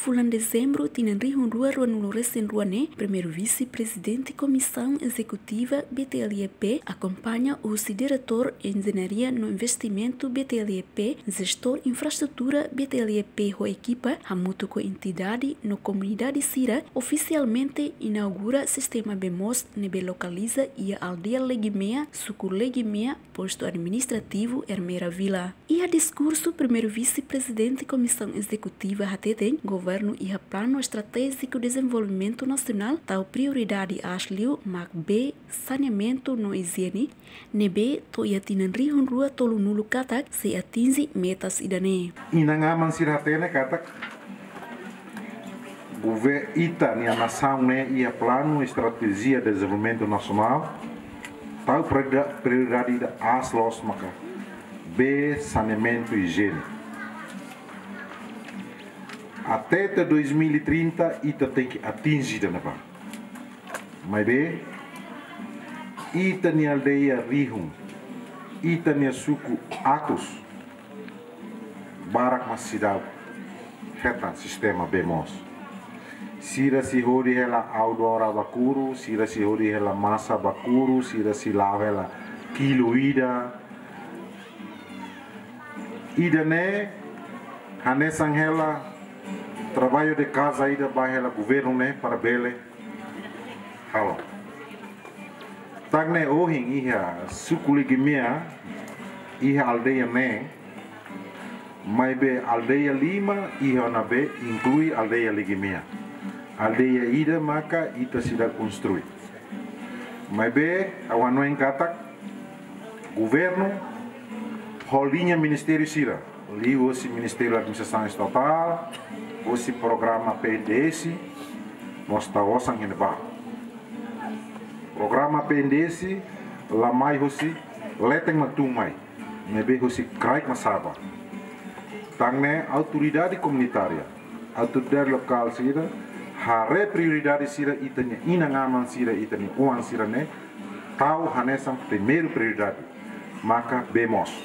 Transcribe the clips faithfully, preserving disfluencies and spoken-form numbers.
fulan dezembro, tinan rihun rua rua nulu resin rua ne, primeiro vice-presidente Comissão Executiva B T L E P, acompanha o diretor Engenharia no Investimento B T L E P, gestor Infraestrutura B T L E P, ho equipa, hamuto com entidade no comunidade Sira, oficialmente inaugura sistema B M O S, nebe localiza e a aldeia Legimea, suco Legimea, posto administrativo Ermera Vila. E a discurso, primeiro vice-presidente Comissão Executiva Hateten, Governo e a Plano Estratégico de Desenvolvimento Nacional, tal prioridade asliu, mak B, saneamento no higiene, nebe to ia tinan rihun rua tolu nulu katak, se atingi metas idane. Inangaman sirhatene katak, governo ita ni a nação ne ia Plano Estratégia de Desenvolvimento Nacional, tal prioridade da aslos maka B, saneamento e higiene. Até dois mil e trinta, ita tem que atingir na ba. Mas B, ita ni aldeia Rihun, ita ni suku Atos, barak mas cidade, reta sistema B M O S. Sira si hori hela Audora Bakuru, sira si hori hela Massa Bakuru, sira si lava hela Kiluida. Ida ne, hanesang hela trabalho de casa ida vai hela governo ne para bele. Halo. Tag ne ohin iha sukuligimia iha aldeia ne, mas be aldeia Lima iha na be inclui aldeia Ligimia. Aldeia ida maka ita sida construir. Mas be awan en katak governo holinha Ministério Sira, ali o Ministério da Administração Estatal, o programa P D S, nós estamos em Neba. Programa P D S, lá mais o leteng matung mai, nebe o craik masaba. Tangne autoridade comunitária, autoridade local Sira, hare prioridade Sira itanya, inangaman Sira itanya, uan Sira ne, tau hanesam primeiro prioridade, maka B M O S.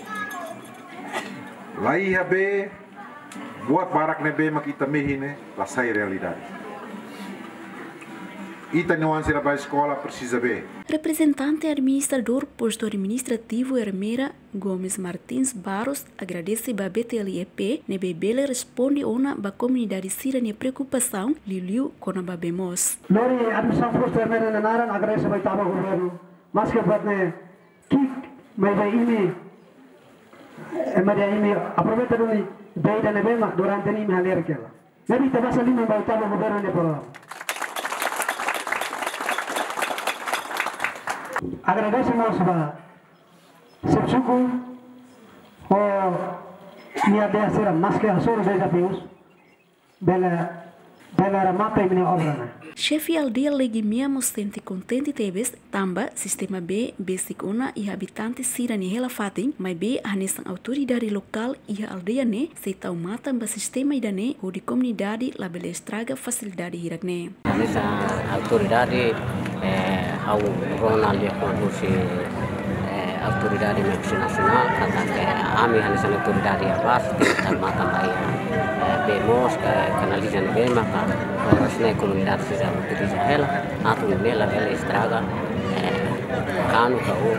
Lai habe buat barak nebe makita mehine lasai realidade. Ita nuan sira ba escola precisa be. Representante administrador posto administrativo Ermera Gomes Martins Barros agradece ba B T L E P nebe bele responde ona ba comunidade Sira ne preocupação liliu kona ba B M O S. Lori administração posto Ermera naran agradece ba itaba governo mas que batne kik mai ba ini Maria ini aproveita duni beida ne bema durante ni me haler kela. Nabi tabasa lima ba itaba governo ne pro. Agradecemos a Sepsuku o minha ideia será mais que a sua desafios bela bela mata e obra. Chefe aldeia Legimea mostente contente tebes tamba sistema B basic ona e habitantes Sira ne hela fatin, mas B hanesan autoridade local e aldeia ne se tau mata ba sistema idane o de comunidade la bela estraga facilidade hirakne. Hanesa autoridade eh au Ronald ya konkursi eh autoridade nasional kata ke ami hanesan autoridade ya pas tal mata ba B M O S canalizan be maka na comunidade se já utiliza ela, a ela ela estraga, cano que o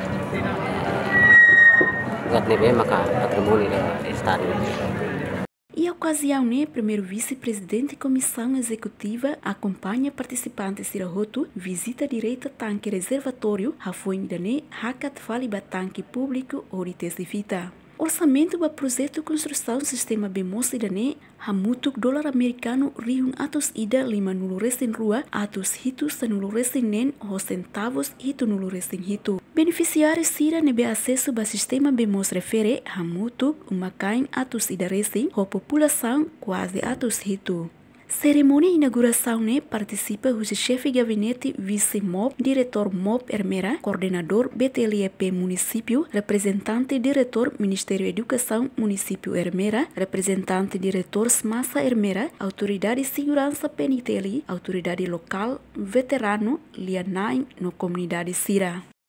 gatne bem maka patrimônio do estado. E a ocasião né, primeiro vice-presidente Comissão Executiva acompanha participantes Sirahoto, visita direita tanque reservatório, Rafoin Dane, Hakat Faliba tanque público, Orites de Fita. Orçamento para projeto construção sistema B M O S idane hamutuk dolar americano rihun atus ida lima nulu resin rua atus hitu sanulu resin nen ho centavos hitu nulu resin hitu. Beneficiários Sira nebe acesso para sistema B M O S refere hamutuk umakain atus ida resin ho população quase atus hitu. Cerimônia inauguração ne participa o chefe de gabinete vice-M O P, diretor M O P Ermera, coordenador B T L E P município, representante diretor Ministério Educação município Ermera, representante diretor Smassa Ermera, autoridade segurança P N T L, autoridade local, veterano, lianain no comunidade Sira.